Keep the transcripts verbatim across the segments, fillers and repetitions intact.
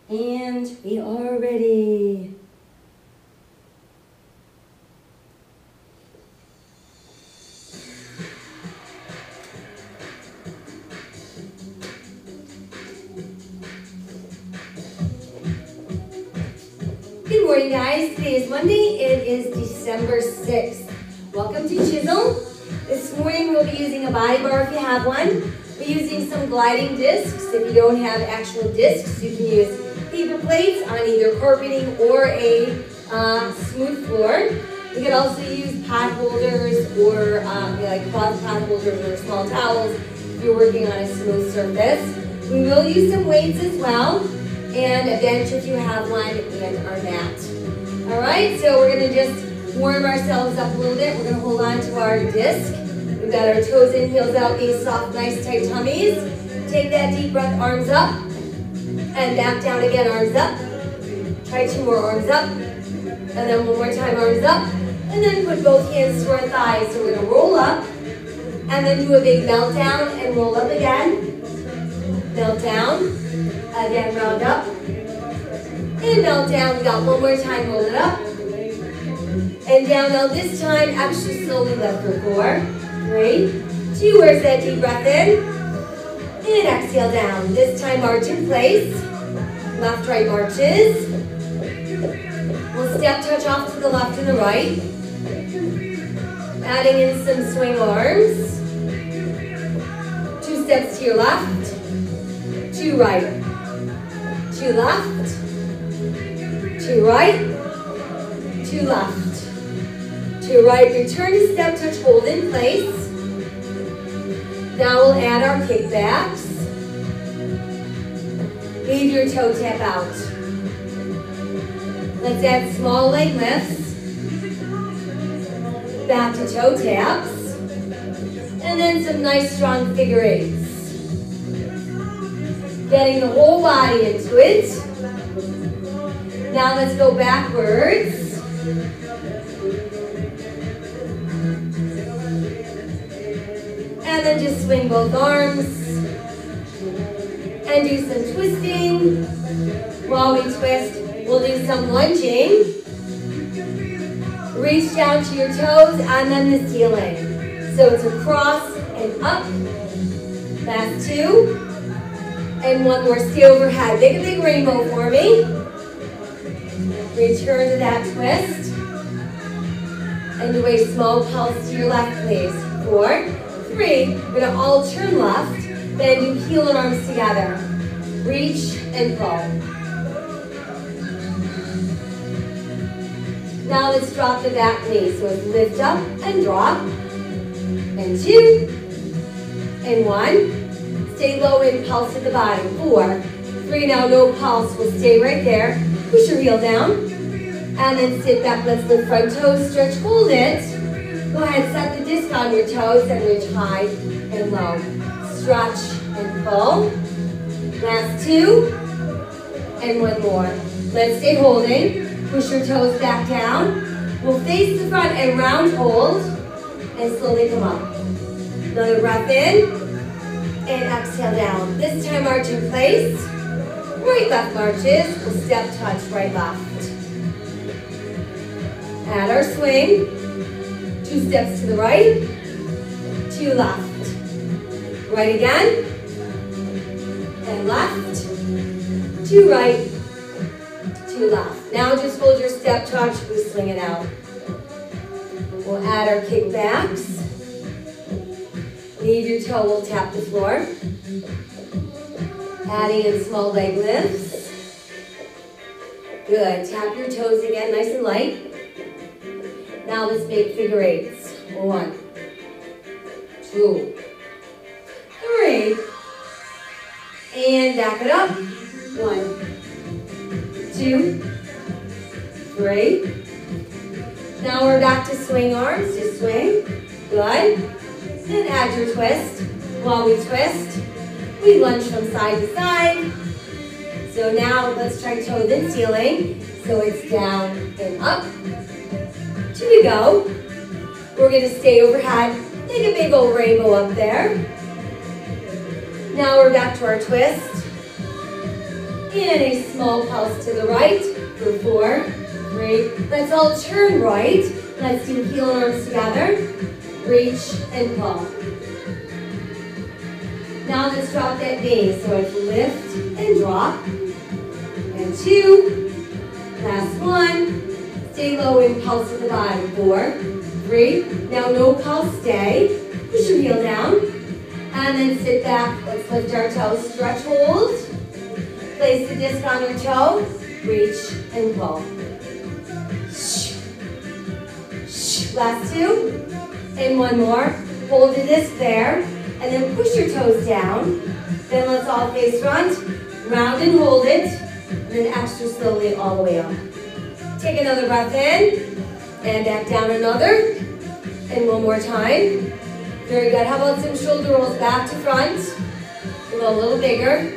And we are ready. Good morning, guys. Today is Monday. It is December sixth. Welcome to Chizel. This morning we'll be using a body bar if you have one. We're using some gliding discs. If you don't have actual discs, you can use paper plates on either carpeting or a uh, smooth floor. You can also use pot holders or um, like cloth pot holders or small towels if you're working on a smooth surface. We will use some weights as well, and a bench if you have one, and our mat. All right, so we're gonna just warm ourselves up a little bit. We're gonna hold on to our disc. We've got our toes in, heels out, these soft, nice, tight tummies. Take that deep breath, arms up, and back down again, arms up. Try two more, arms up, and then one more time, arms up, and then put both hands to our thighs. So we're gonna roll up, and then do a big melt down, and roll up again. Melt down, again, round up, and melt down. We got one more time, roll it up, and down. Now this time, actually slowly lift for four, three, two, where's that deep breath in, and exhale down. This time, march in place, left, right marches. We'll step touch off to the left and the right, adding in some swing arms. Two steps to your left, two right, two left, two right, two left, two right. Return to step touch, hold in place. Now we'll add our kickbacks. Leave your toe tap out. Let's add small leg lifts. Back to toe taps. And then some nice strong figure eights. Getting the whole body into it. Now let's go backwards. And then just swing both arms. And do some twisting. While we twist, we'll do some lunging. Reach down to your toes and then the ceiling. So it's across and up. Last two. And one more, stay overhead. Make a big rainbow for me. Return to that twist. And do a small pulse to your left, please. Four, three. We're gonna all turn left. Then do heel and arms together. Reach and pull. Now let's drop the back knee. So it's lift up and drop. And two. And one. Stay low and pulse at the bottom. Four. Three. Now no pulse. We'll stay right there. Push your heel down. And then sit back. Let's lift front toes. Stretch. Hold it. Go ahead. Set the disc on your toes and reach high and low. Stretch and pull. Last two. And one more. Let's stay holding. Push your toes back down. We'll face the front and round hold. And slowly come up. Another breath in. And exhale down. This time march in place. Right left marches. We'll step touch right left. Add our swing. Two steps to the right. Two left. Right again. And left. Two right. Two left. Now just hold your step touch. We swing it out. We'll add our kickbacks. Leave your toe, we'll tap the floor. Adding in small leg lifts. Good, tap your toes again, nice and light. Now let's make figure eights. One, two, three. And back it up. One, two, three. Now we're back to swing arms, just swing. Good. And add your twist. While we twist, we lunge from side to side. So now let's try toe then ceiling. So it's down and up. Two to go. We're going to stay overhead. Make a big old rainbow up there. Now we're back to our twist. And a small pulse to the right for four, three. Let's all turn right. Let's do heel arms together. Reach and pull. Now let's drop that knee. So it's lift and drop. And two. Last one. Stay low and pulse at the bottom. Four, three. Now no pulse, stay. Push your heel down. And then sit back. Let's lift our toes. Stretch, hold. Place the disc on your toe. Reach and pull. Last two. And one more. Hold the disc there. And then push your toes down. Then let's all face front. Round and hold it. And then extra slowly all the way up. Take another breath in. And back down another. And one more time. Very good. How about some shoulder rolls back to front? Go a little bigger.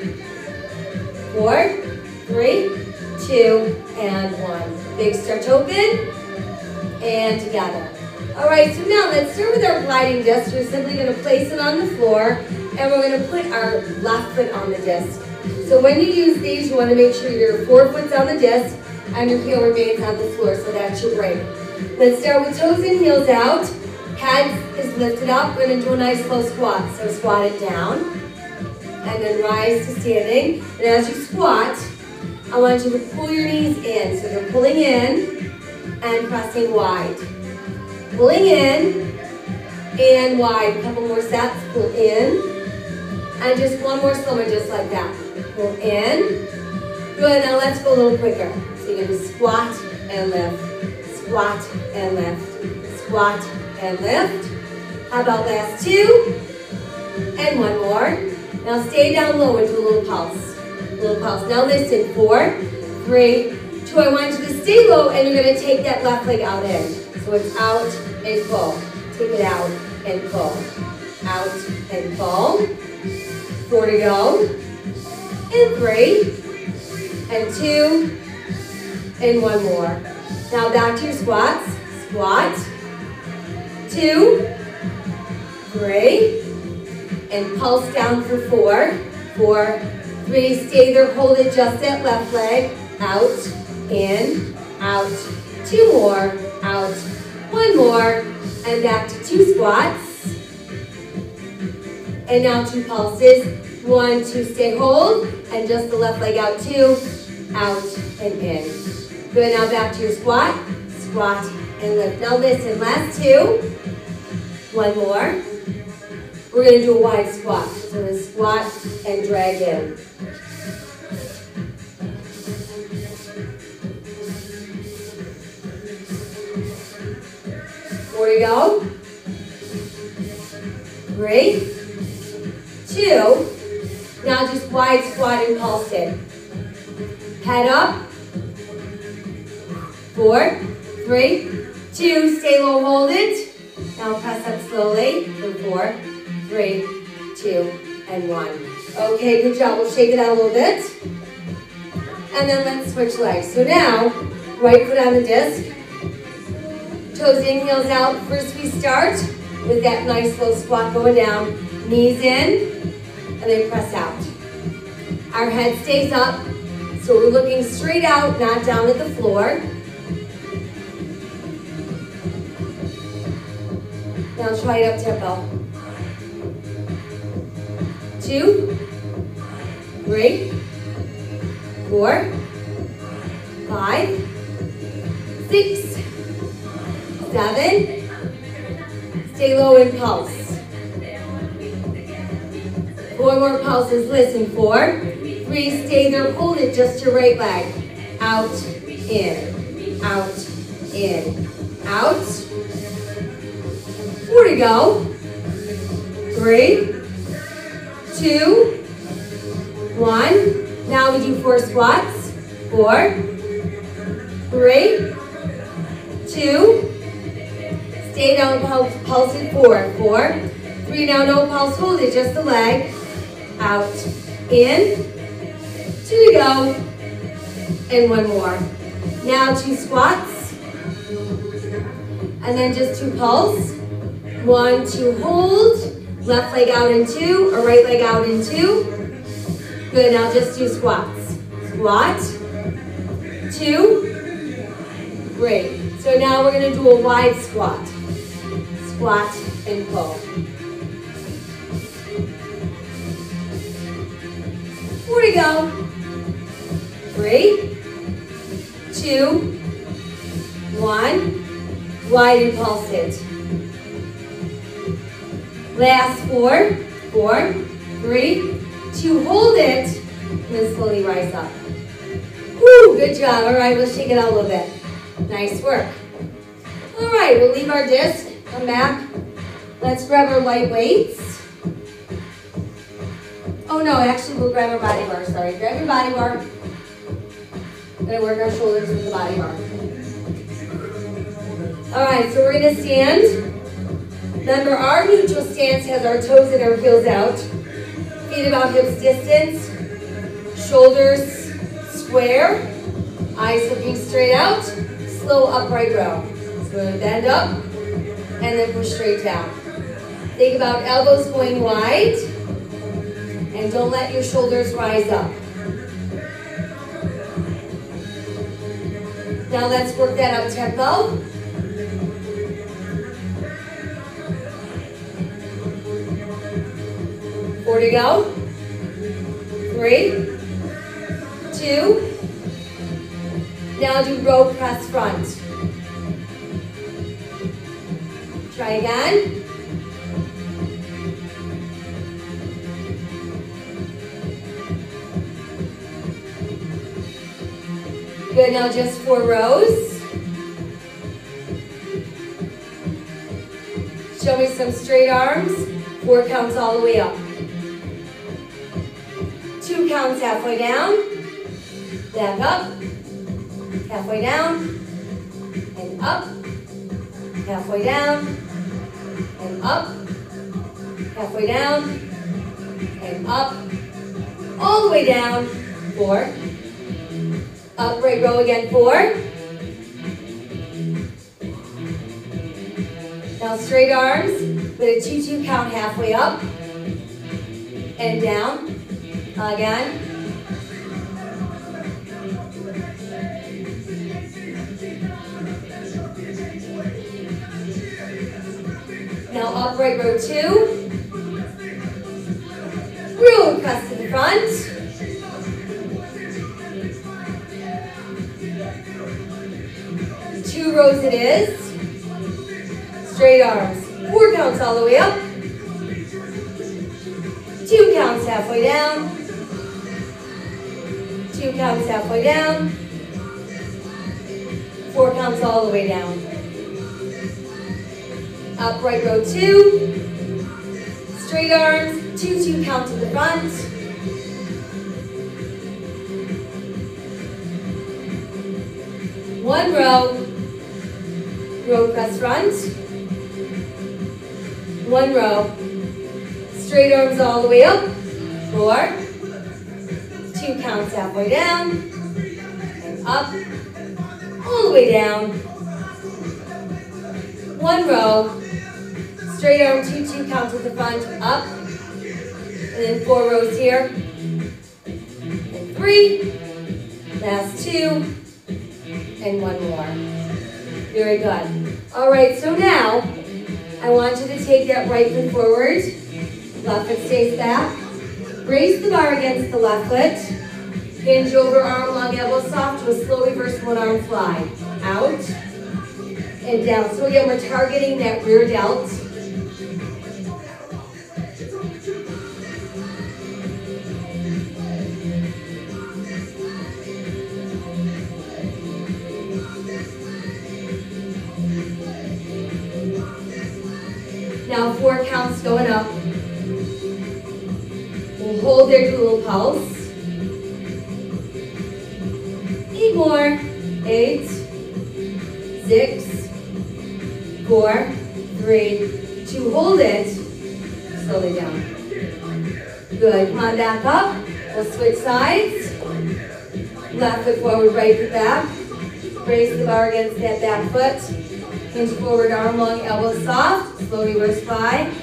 Four, three, two, and one. Big stretch open. And together. All right, so now let's start with our gliding disc. We're simply going to place it on the floor, and we're going to put our left foot on the disc. So when you use these, you want to make sure your forefoot's on the disc and your heel remains on the floor, so that's your break. Let's start with toes and heels out. Head is lifted up. We're going to do a nice slow squat. So squat it down, and then rise to standing. And as you squat, I want you to pull your knees in. So you're pulling in and pressing wide. Pulling in and wide. A couple more sets. Pull in. And just one more slower, just like that. Pull in. Good. Now let's go a little quicker. So you're going to squat and lift. Squat and lift. Squat and lift. How about last two? And one more. Now stay down low and do a little pulse. A little pulse. Now listen. Four, three, two. I want you to stay low, and you're going to take that left leg out in. So it's out and pull. Take it out and pull. Out and pull. Four to go. And three. And two. And one more. Now back to your squats. Squat. Two. Three. And pulse down for four. Four. Three. Stay there. Hold it just that left leg. Out. In. Out. Two more. Out. One more. And back to two squats. And now two pulses. One, two, stay, hold. And just the left leg out. Two. Out and in. Good. Now back to your squat. Squat and lift. Now listen. Last two. One more. We're going to do a wide squat. So we're going to squat and drag in. Four to go. Three. Two. Now just wide squat and pulse it. Head up. Four. Three. Two. Stay low, hold it. Now press up slowly for four, three, two, and one. Okay, good job. We'll shake it out a little bit. And then let's switch legs. So now, right foot on the disc. Toes in, heels out. First we start with that nice slow squat going down. Knees in, and then press out. Our head stays up, so we're looking straight out, not down at the floor. Now try it up tempo. Two, three, four, five, six, seven. Stay low and pulse. Four more pulses. Listen. Four, three. Stay there. Hold it. Just your right leg. Out, in, out, in, out. Four to go. Three, two, one. Now we do four squats. Four, three, two. Stay down, pulse, pulse it. Four, four, three. Now no pulse. Hold it. Just the leg. Out, in. Two to go. And one more. Now two squats. And then just two pulse. One, two, hold. Left leg out in two, or right leg out in two. Good, now just do squats. Squat. Two. Great. So now we're going to do a wide squat. Squat and pull. Four to go. Three, two, one. Wide and pulse it. Last four, four, three, two, hold it, and then slowly rise up. Woo, good job. All right, we'll shake it out a little bit. Nice work. All right, we'll leave our disc, come back. Let's grab our light weights. Oh no, actually we'll grab our body bar, sorry. Grab your body bar. We're gonna work our shoulders with the body bar. All right, so we're gonna stand. Remember, our neutral stance has our toes and our heels out. Feet about hips distance. Shoulders square. Eyes looking straight out. Slow upright row. So we're gonna bend up and then push straight down. Think about elbows going wide. And don't let your shoulders rise up. Now let's work that up tempo. Four to go. Three, two. Now do row press front. Try again. Good, now just four rows. Show me some straight arms. Four counts all the way up. Two counts halfway down. Back up. Halfway down. And up. Halfway down. And up. Halfway down. And up. All the way down. Four. Upright row again, four. Now straight arms with a two two count halfway up and down. Again. Now upright row two. Real press to the front. Two rows it is. Straight arms. Four counts all the way up. Two counts halfway down. Two counts halfway down. Four counts all the way down. Upright row two. Straight arms. Two, two count to the front. One row. Row press front. One row. Straight arms all the way up. Four. Two counts halfway down. And up. All the way down. One row. Straight arm, two, two counts at the front. Up. And then four rows here. And three. Last two. And one more. Very good. All right, so now I want you to take that right foot forward. Left foot stays back. Raise the bar against the left foot. Hinge over, arm long, elbow soft to a slow reverse one arm fly. Out and down. So again, we're targeting that rear delt. Now four counts going up. We'll hold there, do a little pulse. Eight more. Eight, six, four, three, two. Hold it. Slowly down. Good. Come on, back up. We'll switch sides. Left foot forward, right foot back. Raise the bar against that back foot. Hinge forward, arm long, elbow soft. Slow reverse fly.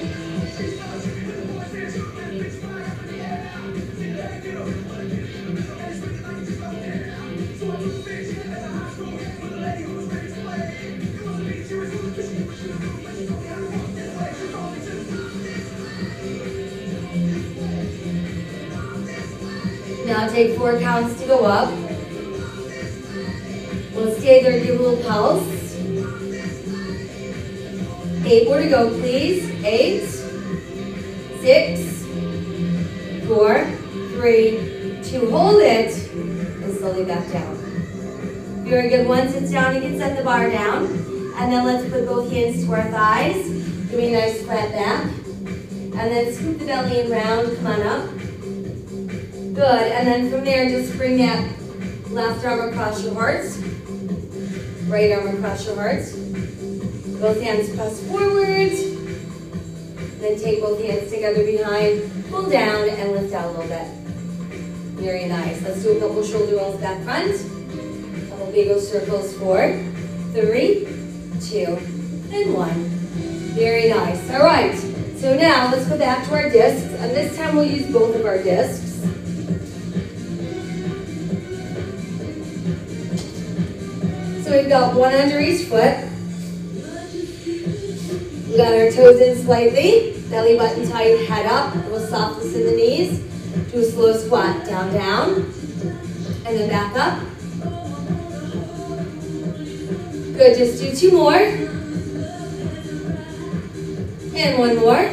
Now take four counts to go up. We'll stay there, give a little pulse. Eight more to go, please. Eight, six, four, three, two. Hold it, and slowly back down. Very good. One sits down, you can set the bar down. And then let's put both hands to our thighs. Give me a nice flat back. And then scoop the belly in round, come on up. Good, and then from there, just bring that left arm across your heart. Right arm across your heart. Both hands press forward. Then take both hands together behind. Pull down and lift out a little bit. Very nice. Let's do a couple shoulder rolls back front. A couple big O circles. Four, three, two, and one. Very nice. All right. So now let's go back to our discs. And this time we'll use both of our discs. So we've got one under each foot. We got our toes in slightly, belly button tight, head up, a little softness in the knees. Do a slow squat, down, down, and then back up. Good, just do two more. And one more.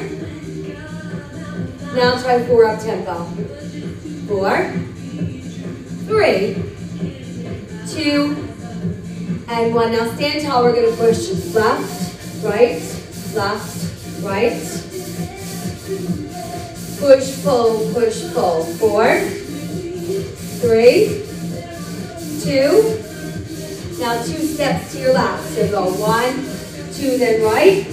Now try four up tempo. Four, three, two, and one. Now stand tall. We're going to push left, right, left, right. Push, pull, push, pull. Four, three, two. Now two steps to your left. So go one, two, then right.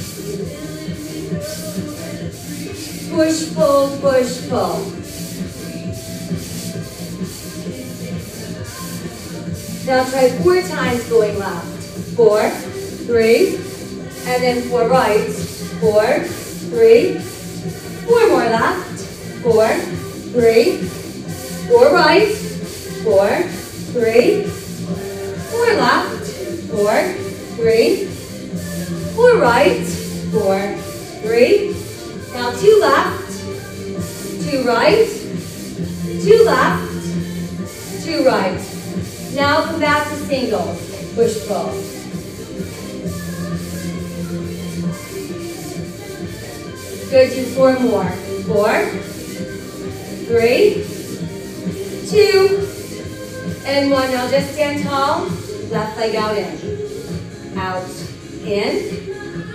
Push, pull, push, pull. Now try four times going left. Four, three, and then four right. Four, three, four more left. Four, three, four right. Four, three, four left. Four, three, four right. Four, three. Now two left, two right, two left, two right. Now come back to singles. Push, pull. Good, do four more. Four, three, two, and one. Now just stand tall. Left leg out in. Out, in.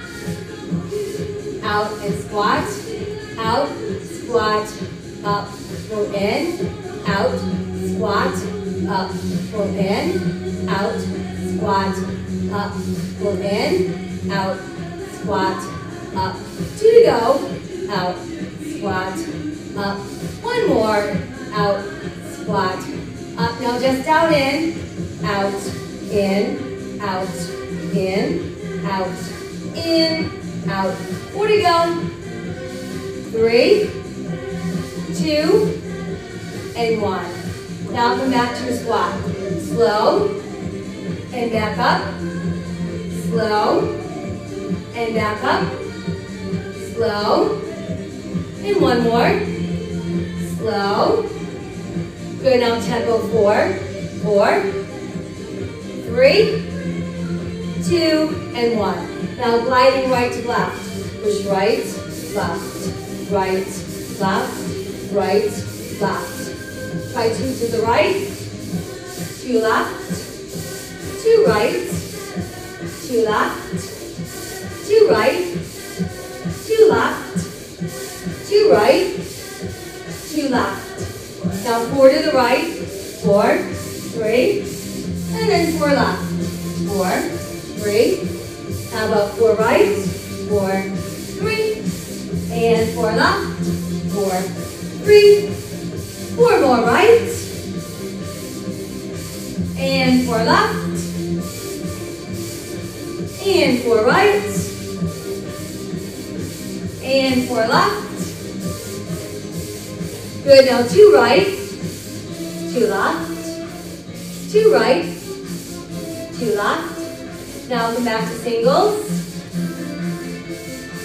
Out and squat. Out, squat, up, pull in. Out, squat, up, pull in, out, squat, up, pull in, out, squat, up. Two to go, out, squat, up. One more, out, squat, up. Now just out in, out, in, out, in, out, in, out. Four to go. Three, two, and one. Now come back to your squat. Slow, and back up. Slow, and back up. Slow, and one more. Slow. Good, now tempo four. Four, three, two, and one. Now gliding right to left. Push right, left, right, left, right, left. Try two to the right, two left, two right, two left, two right, two left, two right, two left. Now four to the right, four, three, and then four left. Four, three, how about four right, four, three, and four left, four, three, four more right, and four left, and four right, and four left. Good, now two right, two left, two right, two left. Now come back to singles.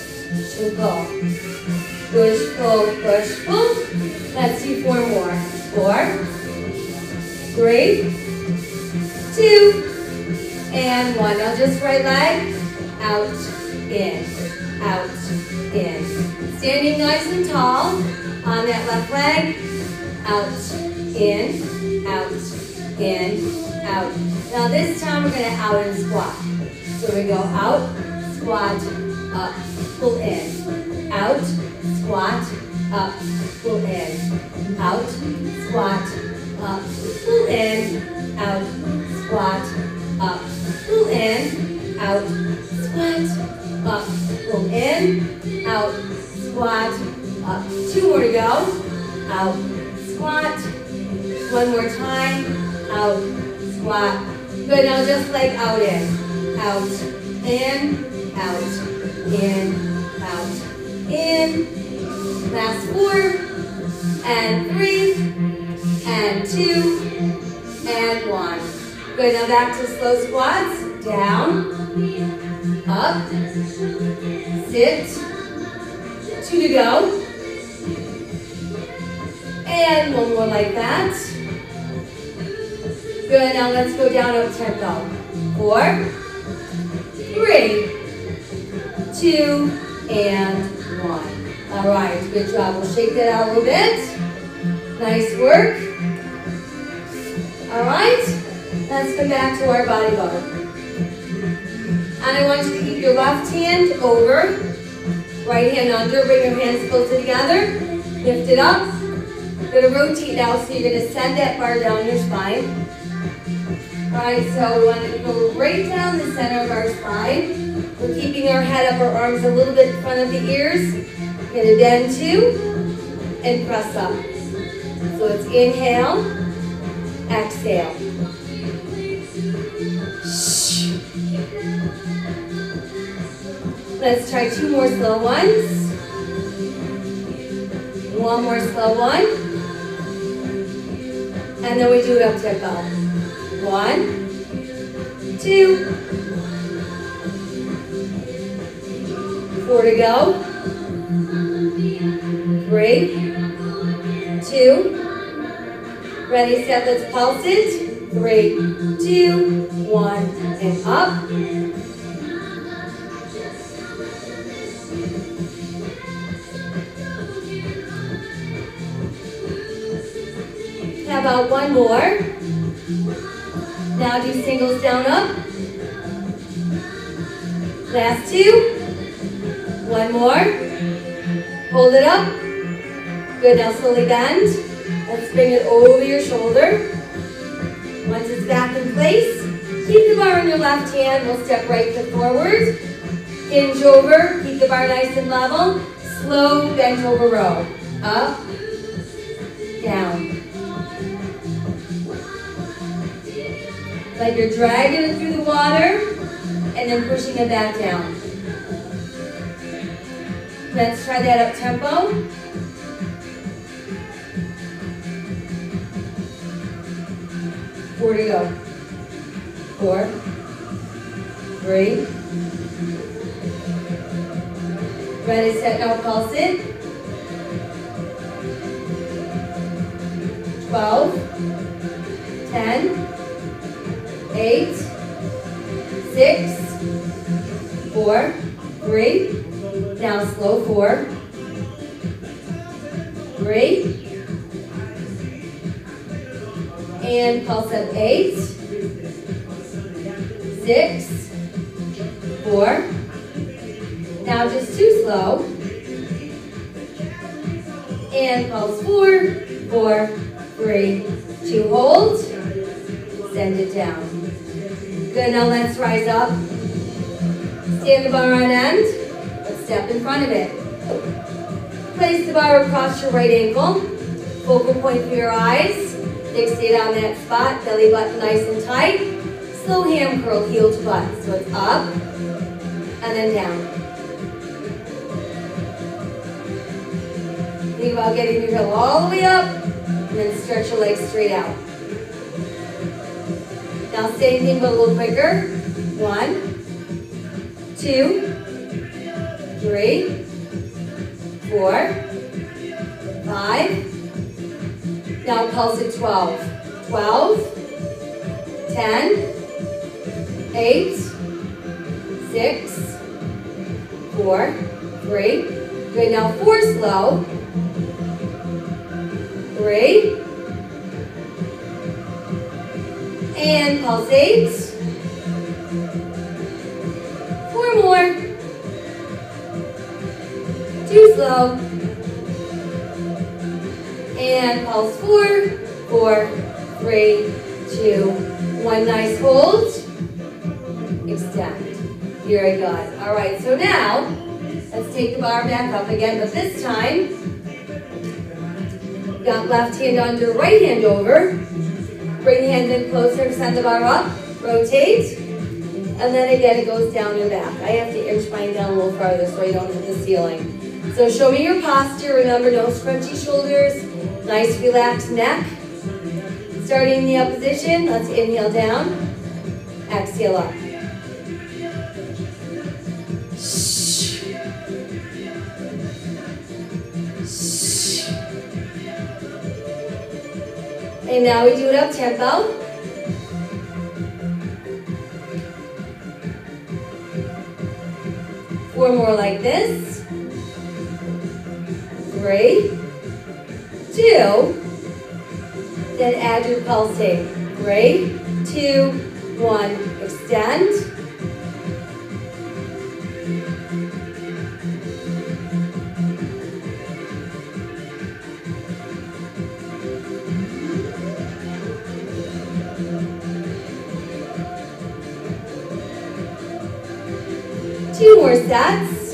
Push, pull. Push, pull, push, pull. Let's do four more. four, three, two, and one. Now just right leg, out, in, out, in. Standing nice and tall on that left leg, out, in, out, in, out. Now this time we're gonna out and squat. So we go out, squat, up, pull in, out, squat, up, pull in, out, squat, up, pull in, out, squat, up, pull in, out, squat, up, pull in, out, squat, up. Two more to go. Out, squat. One more time. Out, squat. Good. Now just like out in, out, in, out, in, out, in. Last four, and three, and two, and one. Good. Now back to slow squats. Down, up, sit. Two to go. And one more like that. Good, now let's go down up tempo. Four, three, two, and one. All right, good job. We'll shake that out a little bit. Nice work. All right, let's come back to our body bar. And I want you to keep your left hand over, right hand under, bring your hands closer together, lift it up. You're going to rotate now, so you're going to send that bar down your spine. Alright, so we want to go right down the center of our spine. We're keeping our head up, our arms a little bit in front of the ears. Get a bend two, and press up. So it's inhale, exhale. Let's try two more slow ones. One more slow one. And then we do it up tempo. One, two, four to go. Three, two, ready, set, let's pulse it. Three, two, one, and up. How about one more? Now do singles down up. Last two. One more. Hold it up. Good, now slowly bend. Let's bring it over your shoulder. Once it's back in place, keep the bar in your left hand. We'll step right foot forward. Hinge over, keep the bar nice and level. Slow bent over row. Up, down. Like you're dragging it through the water and then pushing it back down. Let's try that up tempo. Four to go. Four, three, ready, set, now pulse it. Twelve, ten, eight, six, four, three, now slow, four, three, and pulse up, eight, six, four, now just two slow, and pulse four, four, three, two, hold, send it down. Good, now let's rise up. Stand the bar on end. Let's step in front of it. Place the bar across your right ankle. Focal point for your eyes. Fixate on that spot. Belly button nice and tight. Slow ham curl, heel to butt. So it's up and then down. Think about getting your heel all the way up and then stretch your legs straight out. Now same thing but a little quicker. One, two, three, four, five, Now pulse at twelve. twelve, ten, eight, six, four, three. Good, now four slow. Three. And pulse eight. Four more. Two slow. And pulse four, four, three, two, one. Nice hold. Extend. Very good. All right, so now let's take the bar back up again, but this time, got left hand under, right hand over. Bring the hand in closer, send the bar up, rotate, and then again it goes down and back. I have to inch mine down a little farther so I don't hit the ceiling. So show me your posture. Remember, no scrunchy shoulders, nice relaxed neck. Starting in the up position, let's inhale down, exhale up. And now we do it up tempo. Four more like this. Three, two, then add your pulsing. Three, two, one, extend. Two more sets.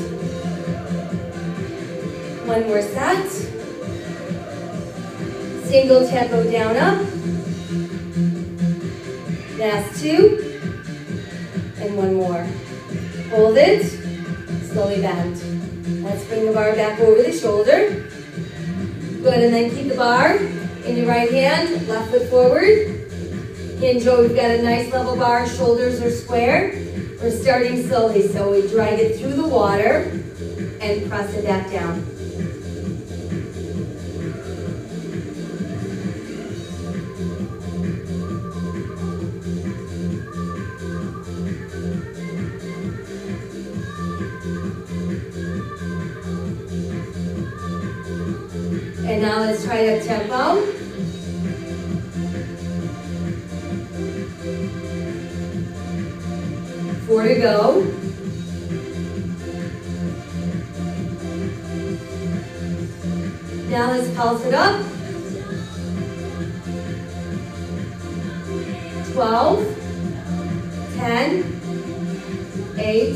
One more set. Single tempo down up. Last two. And one more. Hold it. Slowly bend. Let's bring the bar back over the shoulder. Good, and then keep the bar in your right hand. Left foot forward. Hinge over. We've got a nice level bar. Shoulders are square. We're starting slowly, so we drag it through the water and press it back down. And now let's try up tempo. Four to go. Now let's pulse it up. twelve, ten, eight,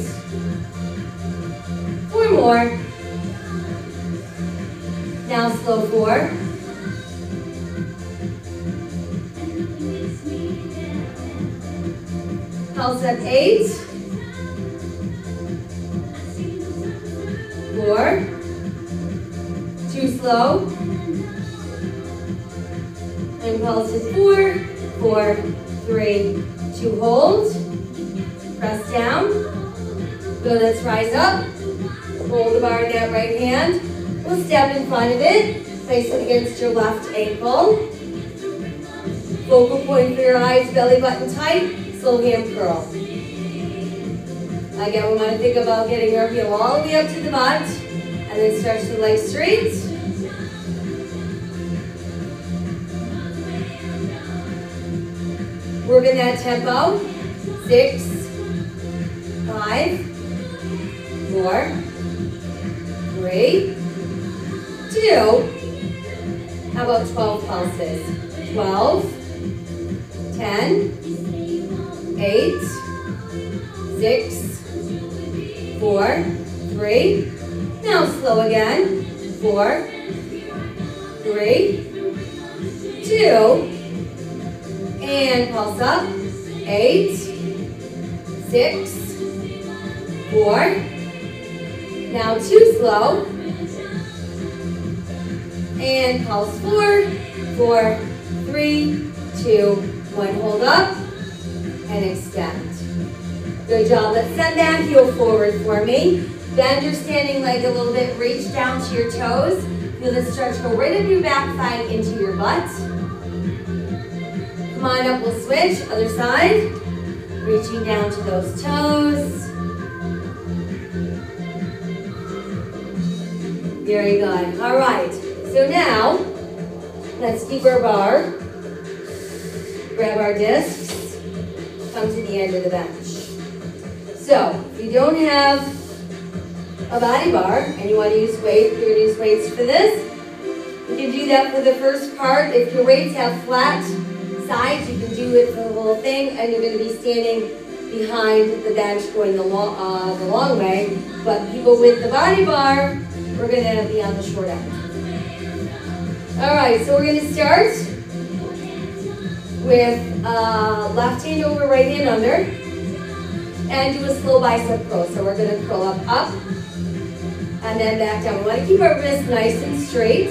four more. Now slow four. Pulse up eight. Four. Two slow. And pulse is four, four, three, two, hold. Press down. Good, let's rise up. Hold the bar in that right hand. We'll step in front of it. Place it against your left ankle. Focal point for your eyes, belly button tight. Slow hand curl. Again, we want to think about getting our heel all the way up to the butt, and then stretch the legs straight. Work in that tempo. Six, five, four, three, two. How about twelve pulses? twelve, ten, eight, six, four, three. Now slow again. Four, three, two, and pulse up. Eight, six, four. Now two slow. And pulse four, four, three, two, one. Hold up and extend. Good job. Let's send that heel forward for me. Bend your standing leg a little bit. Reach down to your toes. Feel the stretch go right up your back thigh into your butt. Come on up, we'll switch. Other side. Reaching down to those toes. Very good. All right. So now, let's keep our bar. Grab our discs. Come to the end of the bench. So, if you don't have a body bar and you want to use weights, you're going to use weights for this. You can do that for the first part. If your weights have flat sides, you can do it for the whole thing, and you're going to be standing behind the bench going the long, uh, the long way. But people with the body bar, we're going to be on the short end. All right, so we're going to start with uh, left hand over, right hand under, and do a slow bicep curl. So we're going to curl up, up, and then back down. We want to keep our wrists nice and straight.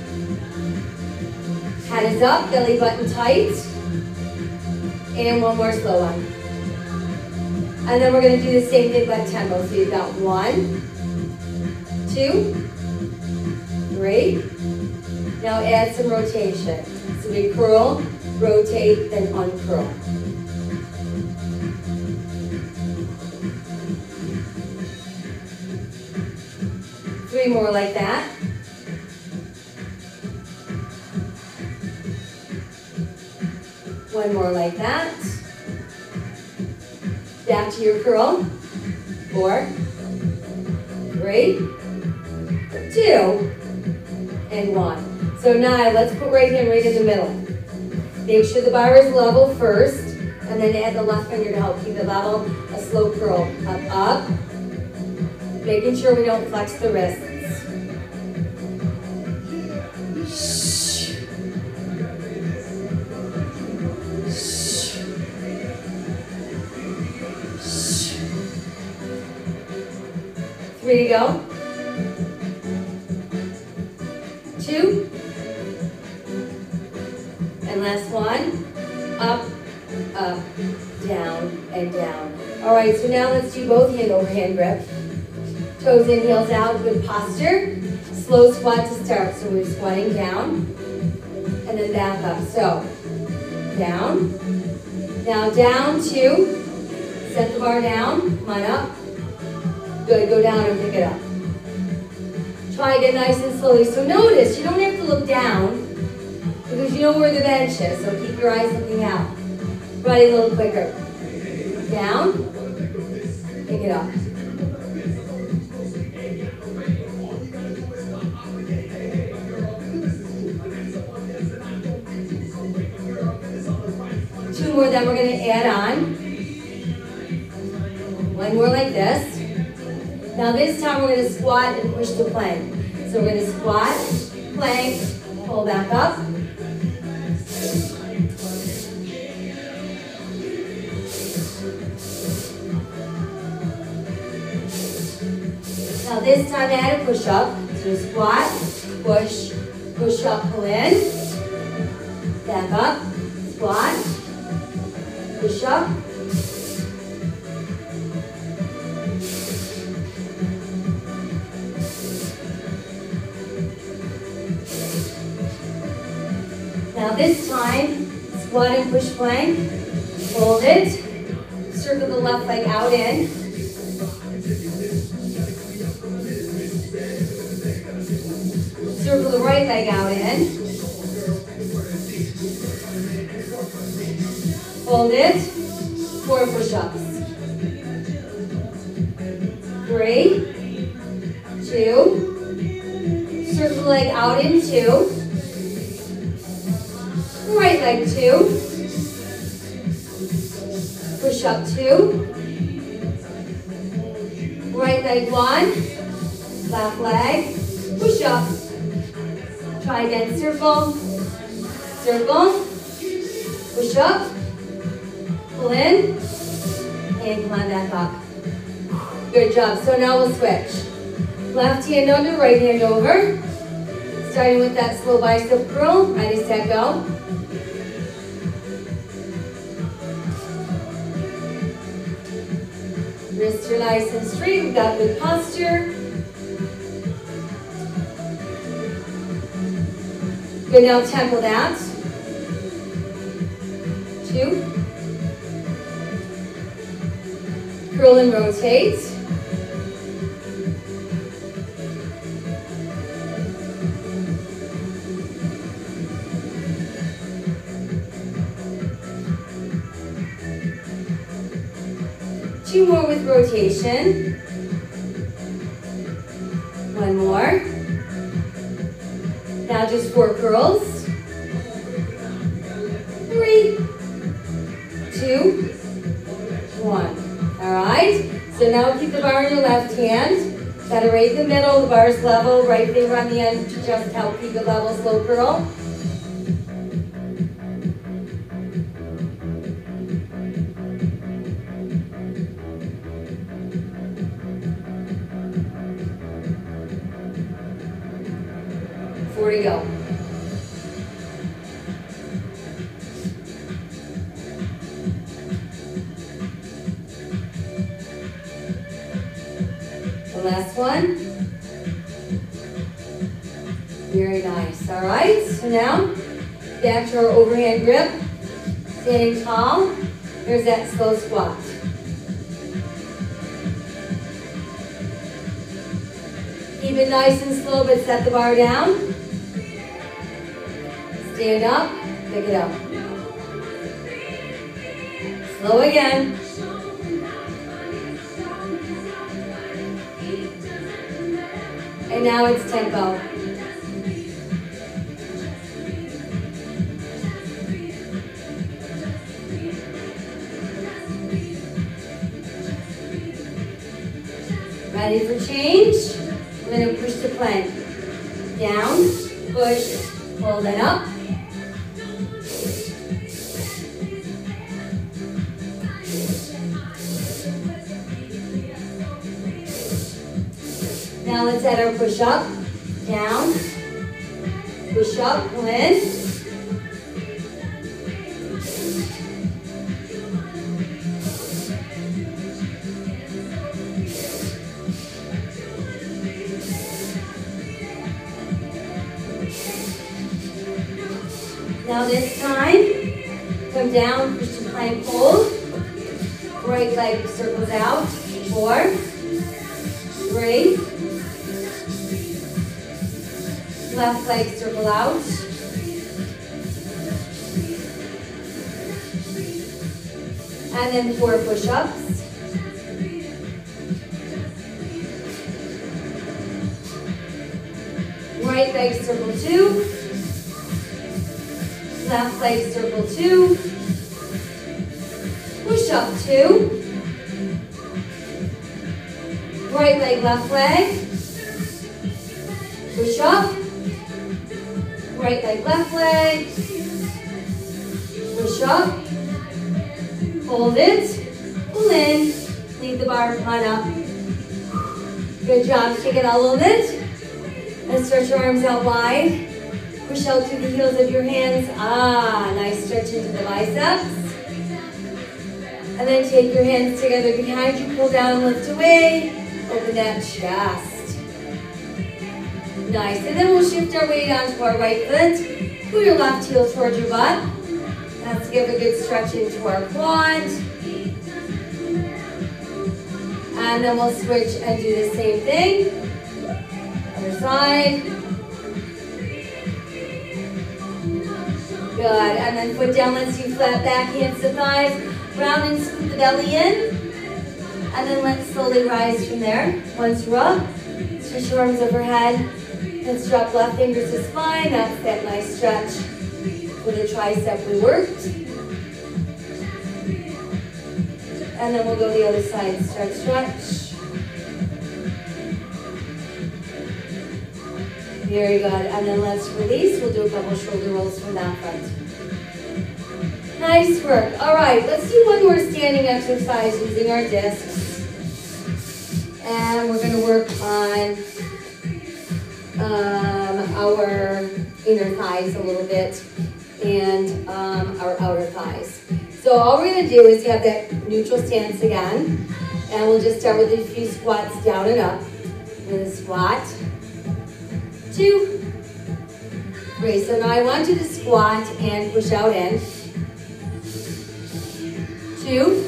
Head is up, belly button tight. And one more slow one. And then we're going to do the same thing but tempo. So you've got one, two, three. Now add some rotation. So we curl, rotate, then uncurl. Three more like that. One more like that. Back to your curl. Four, three, two, and one. So now let's put right hand right in the middle. Make sure the bar is level first, and then add the left finger to help keep it level. A slow curl. Up, up. Making sure we don't flex the wrists. Three to go. Two. And last one. Up, up, down, and down. All right, so now let's do both hand over hand grip. Toes in, heels out, good posture. Slow squat to start. So we're squatting down and then back up. So down. Now down, two. Set the bar down. Come on up. Good, go down and pick it up. Try again nice and slowly. So notice, you don't have to look down because you know where the bench is. So keep your eyes looking out. Ready, a little quicker. Down. Pick it up. Two more, then we're going to add on. One more like this. Now this time we're going to squat and push the plank. So we're going to squat, plank, pull back up. Now this time add a push up. So squat, push, push up, pull in. Back up, squat, push up. Now this time, squat and push plank, hold it, circle the left leg out in, circle the right leg out in, hold it, four push-ups, three, two, circle the leg out in two, right leg two, push up two, right leg one, left leg, push up, try again, circle, circle, push up, pull in, and come on back up. Good job, so now we'll switch. Left hand under, right hand over, starting with that slow bicep curl, ready, set, go. Wrists are nice and straight. We've got good posture. Good, now tempo that. two. Curl and rotate. Two more with rotation. One more. Now just four curls. Three, two, one. All right. So now keep the bar in your left hand. Set it right in the middle. The bar's level. Right finger on the end to just help keep it level. Slow curl. Four to go. The last one. Very nice. All right. So now back to our overhand grip. Standing tall. There's that slow squat. Keep it nice and slow, but set the bar down. Stand up, pick it up. Slow again. And now it's tempo. Ready for change? We're going to push the plank. Down, push, pull, then up. Now let's add our push up, down, push up, pull in. Now this time, come down, push to plank hold. Right leg circles out. Four, three, left leg circle out. And then four push-ups. Right leg circle two. Left leg circle two. Push up two. Right leg, left leg. Push up. Right leg, left leg. Push up. Hold it. Pull in. Leave the bar, come on up. Good job. Shake it out a little bit. And stretch your arms out wide. Push out through the heels of your hands. Ah, nice stretch into the biceps. And then take your hands together behind you. Pull down, lift away. Open that chest. Nice. And then we'll shift our weight onto our right foot. Pull your left heel towards your butt. Let's give a good stretch into our quad. And then we'll switch and do the same thing. Other side. Good, and then foot down, let's do flat back, hands to thighs, round and scoop the belly in, and then let's slowly rise from there. Once you're up, stretch your arms overhead, let's drop left fingers to spine, that's that nice stretch for the tricep we worked. And then we'll go the other side, stretch, stretch. Very good, and then let's release. We'll do a couple shoulder rolls from that front. Nice work. All right, let's do one more standing exercise using our discs. And we're gonna work on um, our inner thighs a little bit and um, our outer thighs. So all we're gonna do is have that neutral stance again. And we'll just start with a few squats down and up. We're gonna squat. Two, three. So now I want you to squat and push out in. two.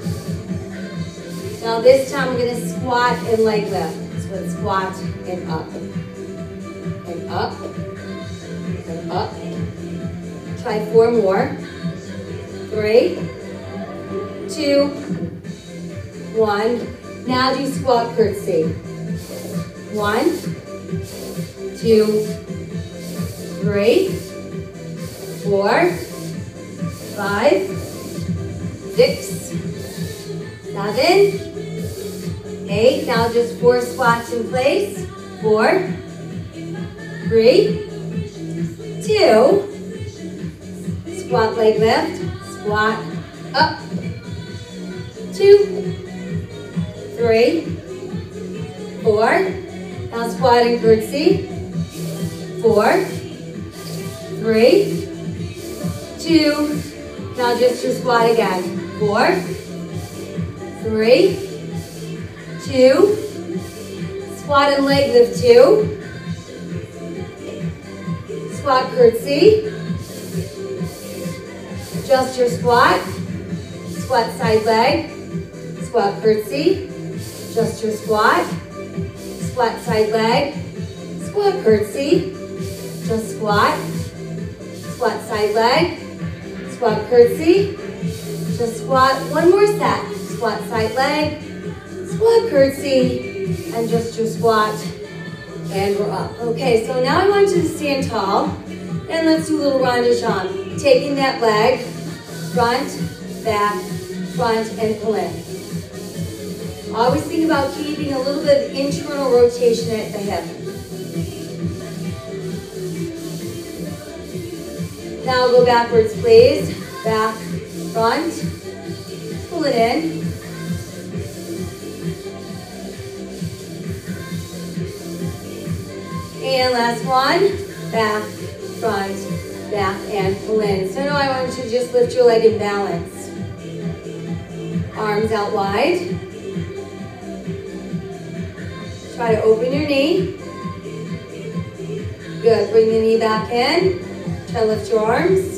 Now this time we're going to squat and leg lift. So let's squat and up, and up, and up. Try four more. Three, two, one. Now do squat curtsy. One, two, three, four, five, six, seven, eight. Now just four squats in place. Four, three, two, squat leg lift, squat up, two, three, four. Now squat and curtsy. Four, three, two. Now just your squat again. Four, three, two. Squat and leg lift. Two. Squat curtsy. Just your squat. Squat side leg. Squat curtsy. Just your squat. Squat side leg. Squat curtsy. Just squat. Squat side leg. Squat curtsy. Just squat. One more set. Squat side leg. Squat curtsy. And just your squat. And we're up. Okay, so now I want you to stand tall. And let's do a little rond de jambe. Taking that leg. Front, back, front, and pull in. Always think about keeping a little bit of internal rotation at the hip. Now go backwards, please. Back, front, pull it in. And last one, back, front, back, and pull in. So now I want you to just lift your leg in balance. Arms out wide. Try to open your knee. Good, bring the knee back in. Try to lift your arms.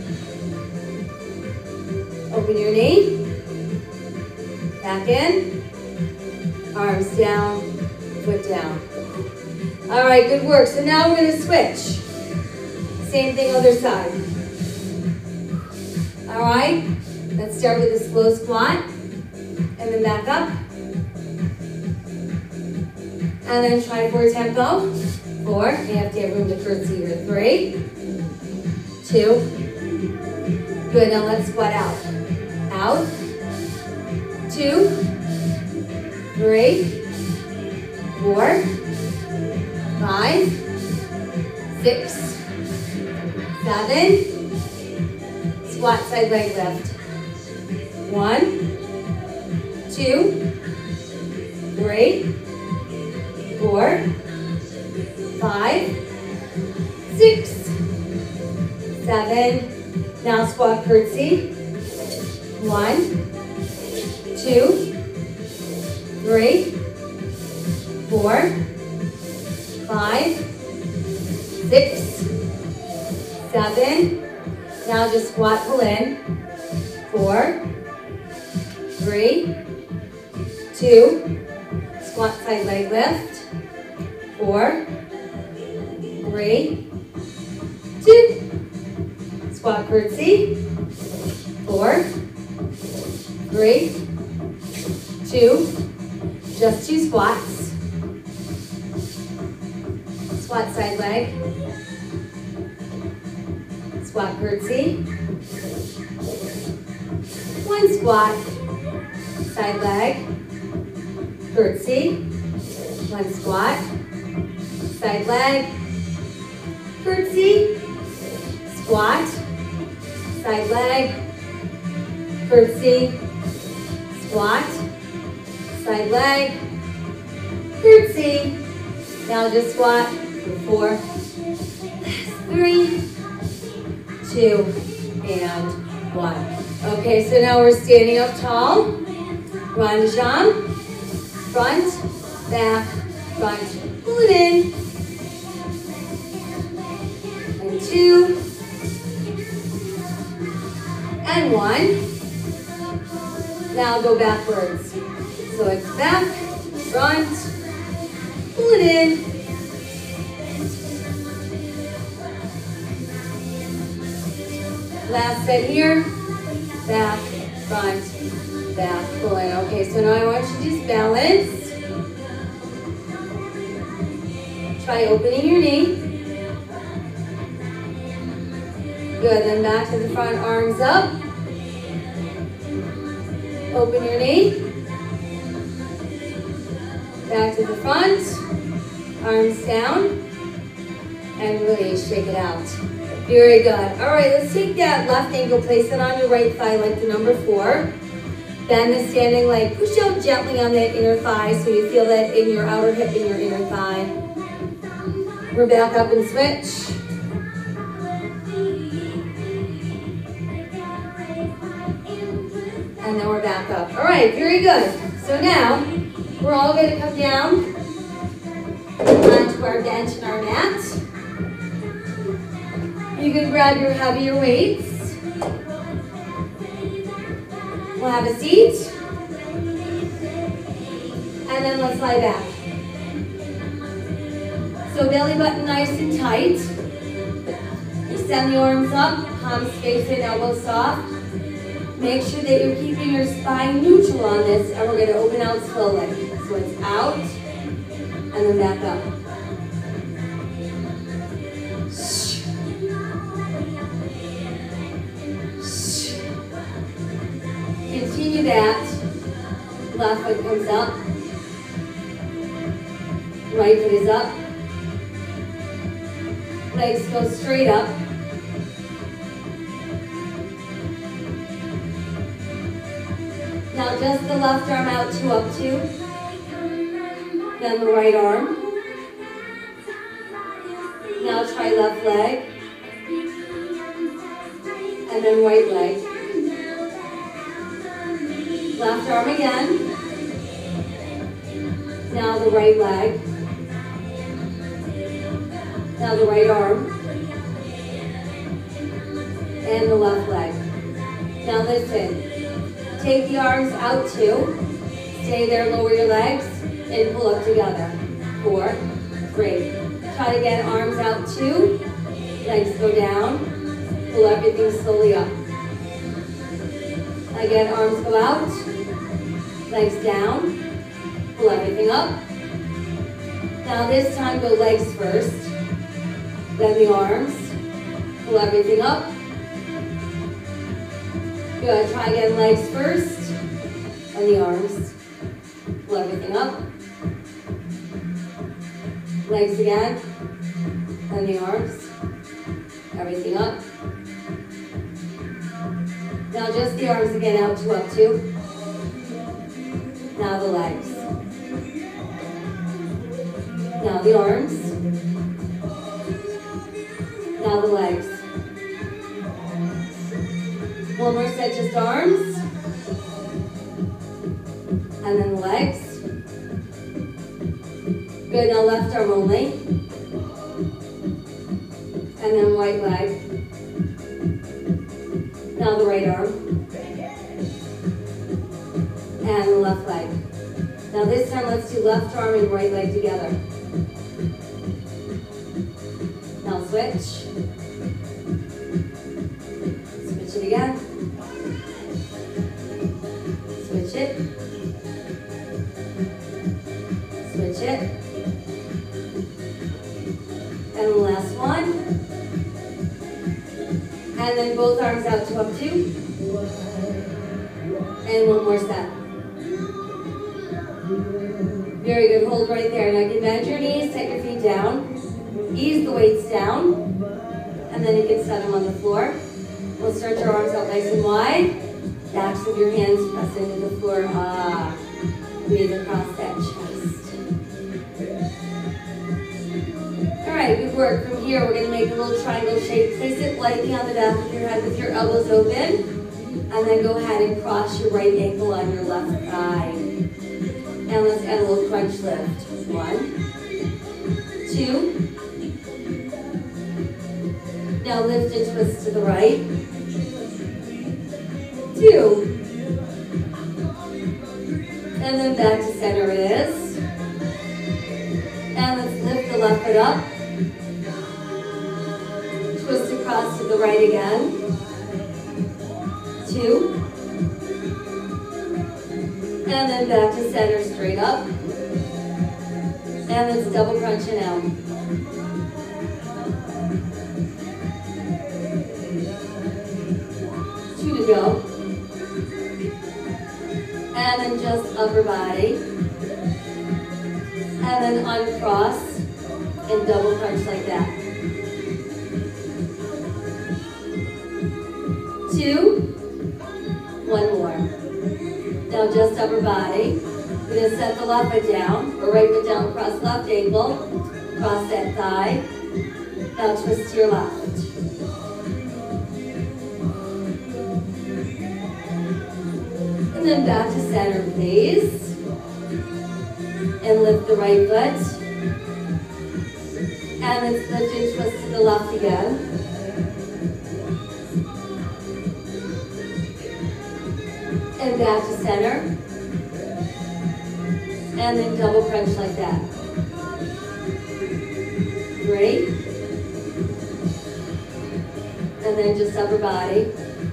Open your knee. Back in. Arms down, foot down. All right, good work. So now we're gonna switch. Same thing other side. All right, let's start with a slow squat. And then back up. And then try for tempo. Four, you have to have room to curtsy here. Three, two. Good, now let's squat out. Out. Two, three, four, five, six, seven. Squat side leg lift. One, two, three, four, five, six, seven. Now squat curtsy. One, two, three, four, five, six, seven. Now just squat, pull in. Four, three, two, squat side leg lift. Four, three, two, squat curtsy. Four, three, two, just two squats. Squat side leg. Squat curtsy. One squat. Side leg. Curtsy. One squat. Side leg. Curtsy. Squat. Side leg. Curtsy. Squat. Side leg. Curtsy. Now just squat for four, three, two, and one. Okay, so now we're standing up tall. Rond de jambe. Front, back, front. Pull it in. And two. And one. Now go backwards. So it's back, front, pull it in. Last set here, back, front, back, pull in. Okay, so now I want you to just balance. Try opening your knee. Good, then back to the front, arms up. Open your knee. Back to the front, arms down, and release, shake it out. Very good. All right, let's take that left ankle, place it on your right thigh like the number four. Bend the standing leg, push out gently on that inner thigh so you feel that in your outer hip and your inner thigh. We're back up and switch. And then we're back up. All right, very good. So now, we're all going to come down onto our bench and our mat. You can grab your heavier weights. We'll have a seat. And then let's lie back. So belly button nice and tight. Extend the arms up, palms facing, elbows soft. Make sure that you're keeping your spine neutral on this, and we're going to open out slowly. So it's out, and then back up. Continue that. Left foot comes up. Right foot is up. Legs go straight up. Now just the left arm out, two up, two. Then the right arm. Now try left leg. And then right leg. Left arm again. Now the right leg. Now the right arm. And the left leg. Now listen. Take the arms out two. Stay there, lower your legs, and pull up together. Four, three. Try again, arms out two. Legs go down. Pull everything slowly up. Again, arms go out. Legs down. Pull everything up. Now this time, go legs first. Then the arms. Pull everything up. Good, try again, legs first, and the arms. Pull everything up. Legs again, and the arms. Everything up. Now just the arms again, out, two up, two. Now the legs. Now the arms. Now the legs. One more set, just arms. And then the legs. Good, now left arm only. And then right leg. Now the right arm. And the left leg. Now this time let's do left arm and right leg together. Now switch. Switch it again. Switch it. Switch it. And the last one. And then both arms out, two up, two. And one more set. Very good, hold right there. Now you can bend your knees, take your feet down. Ease the weights down. And then you can set them on the floor. We'll stretch our arms out nice and wide. Backs of your hands press into the floor. Ah, breathe across that chest. All right, good work. From here, we're going to make a little triangle shape. Place it lightly on the back of your head with your elbows open. And then go ahead and cross your right ankle on your left thigh. And let's add a little crunch lift. One, two. Now lift and twist to the right. Two. And then back to center it is. And let's lift the left foot up. Twist across to the right again. Two. And then back to center, straight up. And let's double crunch it out. Two to go. And then just upper body. And then uncross and double crunch like that. Two. One more. Now just upper body. We're going to set the left foot down, or right foot down across left ankle. Cross that thigh. Now twist to your left. And then back to center, please. And lift the right foot. And let's lift and twist to the left again. And back to center. And then double crunch like that. Three. And then just upper body.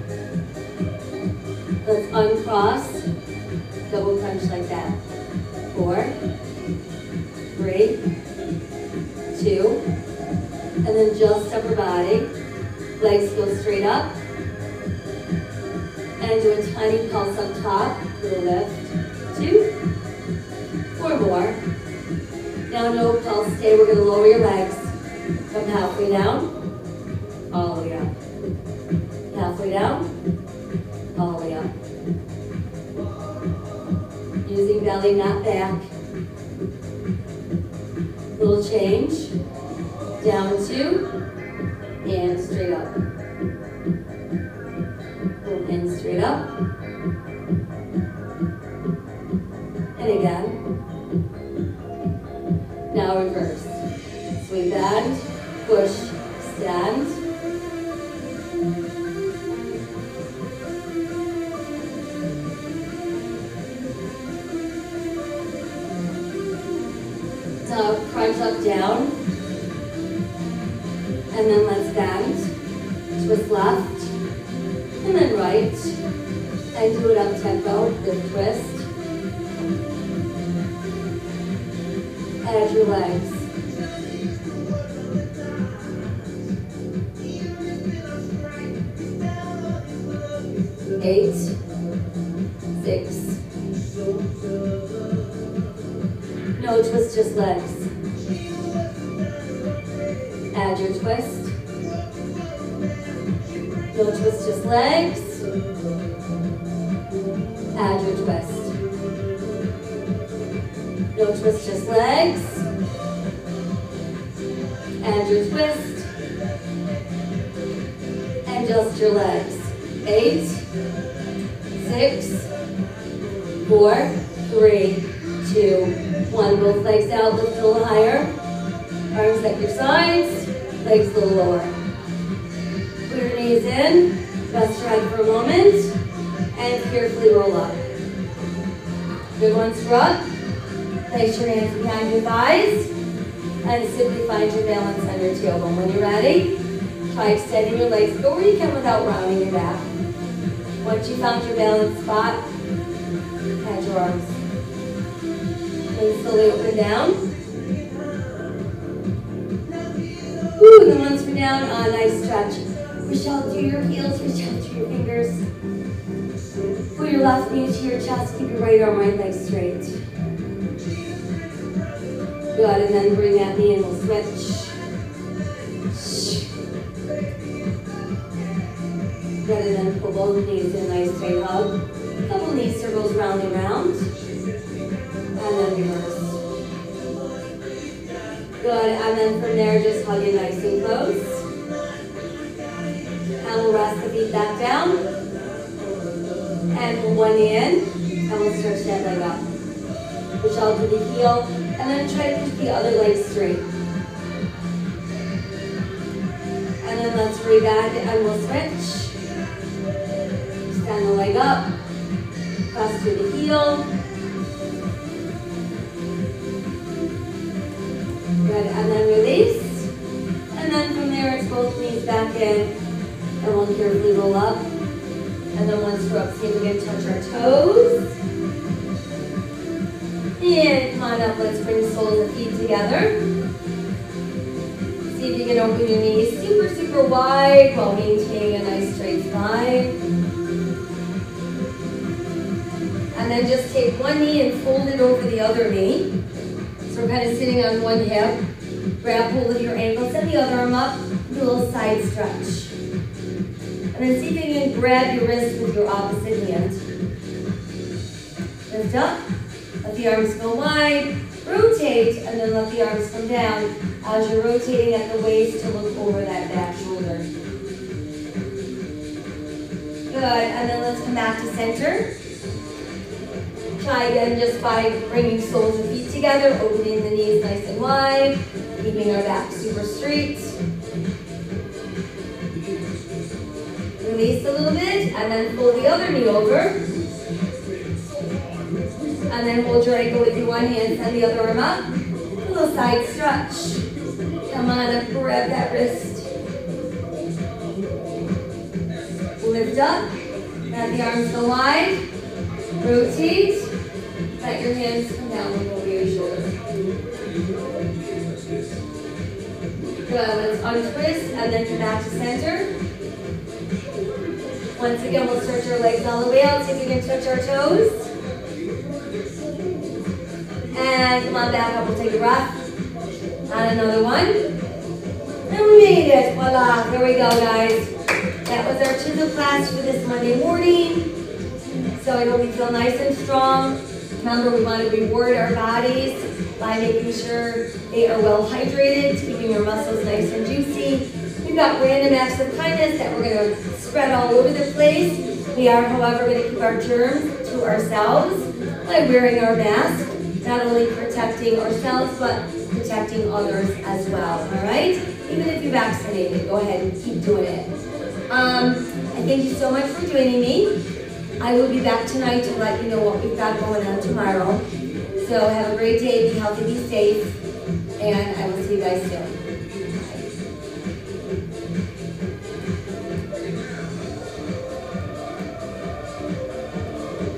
Let's uncross. Double crunch like that. Four. Three. Two. And then just upper body. Legs go straight up. And do a tiny pulse up top. Little lift. Two. Four more. Now no pulse, stay. We're going to lower your legs. Come halfway down. All the way up. Halfway down. All the way up. Using belly, not back. Little change. Down two. And straight up. And straight up. And again. Now reverse. Swing bend, push, stand. Now crunch up down. And then let's bend. Twist left. And then right. And do it up tempo, then twist. Add your legs. Eight, six. No twist, just legs. Add your twist. No twist, just legs. Add your twist. No twist, just legs. Add your twist. And just your legs. Eight, six, four, three, two, one. Both legs out, lift a little higher. Arms at your sides, legs a little lower. Put your knees in, rest your head for a moment, and carefully roll up. Good one, scrub. Place your hands behind your thighs, and simply find your balance under your tailbone. When you're ready, try extending your legs. Go where you can without rounding your back. Once you found your balance spot, add your arms. Then slowly open down. Woo, then once we're down, a nice stretch. Reach out through your heels, reach out through your fingers. Put your left knee to your chest, keep your right arm, right leg straight. Good, and then bring that knee and we'll switch. Good, and then pull both knees in a nice straight hug. Couple knee circles round and round. And then reverse. Good, and then from there, just hug it nice and close. And we'll rest the feet back down. And pull one knee in, and we'll stretch that leg up. Push out to the heel, and then try to push the other leg straight. And then let's rebend, and we'll switch. Stand the leg up, press to the heel, twist back in, and we'll carefully roll up. And then once we're up, see if we can touch our toes. And come on up, let's bring soles of feet together. See if you can open your knees super, super wide while maintaining a nice straight spine. And then just take one knee and fold it over the other knee. So we're kind of sitting on one hip. Grab hold of your ankle, send the other arm up, do a little side stretch. And then see if you can grab your wrist with your opposite hand. Lift up, let the arms go wide, rotate, and then let the arms come down as you're rotating at the waist to look over that back shoulder. Good, and then let's come back to center. Try again just by bringing soles of feet together, opening the knees nice and wide, keeping our back super straight. Release a little bit, and then pull the other knee over. And then hold your ankle with your one hand, send the other arm up. A little side stretch. Come on up, grab that wrist. Lift up, let the arms go wide. Rotate. Let your hands come down over your shoulder. Good, let's untwist and then come back to center. Once again, we'll stretch our legs all the way out. See if we can touch our toes. And come on back up, we'll take a breath. And another one. And we made it, voila. There we go, guys. That was our Chizel class for this Monday morning. So I hope you feel nice and strong. Remember, we want to reward our bodies by making sure they are well hydrated, keeping your muscles nice and juicy. We've got random acts of kindness that we're going to spread all over the place. We are, however, going to keep our germs to ourselves by wearing our mask, not only protecting ourselves, but protecting others as well, all right? Even if you're vaccinated, go ahead and keep doing it. Um, I thank you so much for joining me. I will be back tonight to let you know what we've got going on tomorrow. So have a great day, be healthy, be safe, and I will see you guys soon.